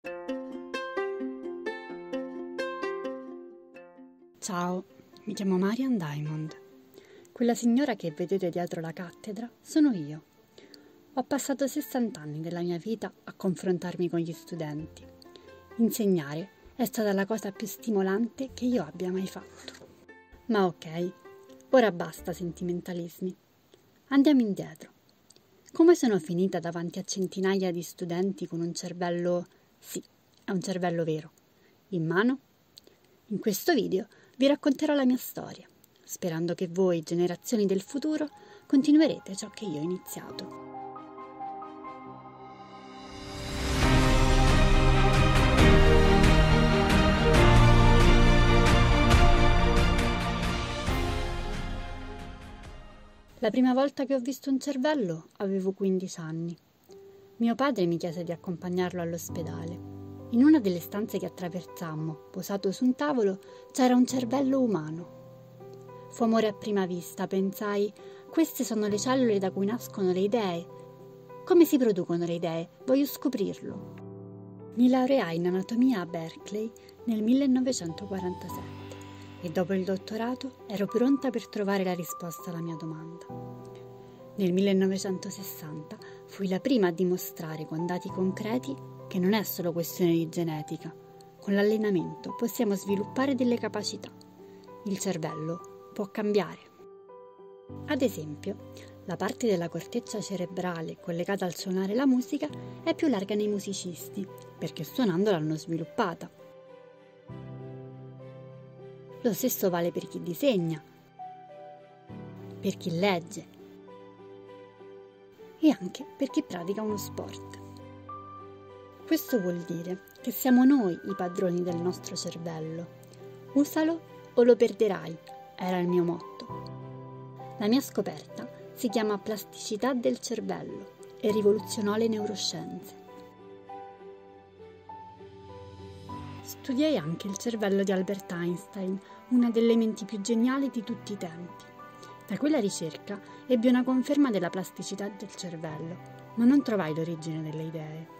Ciao, mi chiamo Marian Diamond. Quella signora che vedete dietro la cattedra sono io. Ho passato 60 anni della mia vita a confrontarmi con gli studenti. Insegnare è stata la cosa più stimolante che io abbia mai fatto. Ma ok, ora basta sentimentalismi. Andiamo indietro. Come sono finita davanti a centinaia di studenti con un cervello, sì, è un cervello vero, in mano? In questo video vi racconterò la mia storia, sperando che voi, generazioni del futuro, continuerete ciò che io ho iniziato. La prima volta che ho visto un cervello avevo 15 anni. Mio padre mi chiese di accompagnarlo all'ospedale. In una delle stanze che attraversammo, posato su un tavolo, c'era un cervello umano. Fu amore a prima vista, pensai, queste sono le cellule da cui nascono le idee. Come si producono le idee? Voglio scoprirlo. Mi laureai in anatomia a Berkeley nel 1947 e dopo il dottorato ero pronta per trovare la risposta alla mia domanda. Nel 1960 fui la prima a dimostrare con dati concreti che non è solo questione di genetica. Con l'allenamento possiamo sviluppare delle capacità. Il cervello può cambiare. Ad esempio, la parte della corteccia cerebrale collegata al suonare la musica è più larga nei musicisti, perché suonando l'hanno sviluppata. Lo stesso vale per chi disegna, per chi legge e anche per chi pratica uno sport. Questo vuol dire che siamo noi i padroni del nostro cervello. Usalo o lo perderai, era il mio motto. La mia scoperta si chiama plasticità del cervello e rivoluzionò le neuroscienze. Studiai anche il cervello di Albert Einstein, una delle menti più geniali di tutti i tempi. Da quella ricerca ebbi una conferma della plasticità del cervello, ma non trovai l'origine delle idee.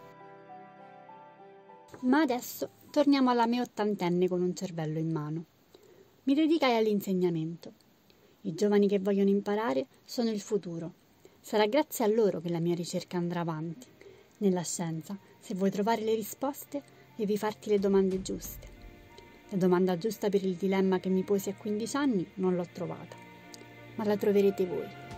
Ma adesso torniamo alla me ottantenne con un cervello in mano. Mi dedicai all'insegnamento. I giovani che vogliono imparare sono il futuro. Sarà grazie a loro che la mia ricerca andrà avanti. Nella scienza, se vuoi trovare le risposte, devi farti le domande giuste. La domanda giusta per il dilemma che mi posi a 15 anni non l'ho trovata, ma la troverete voi.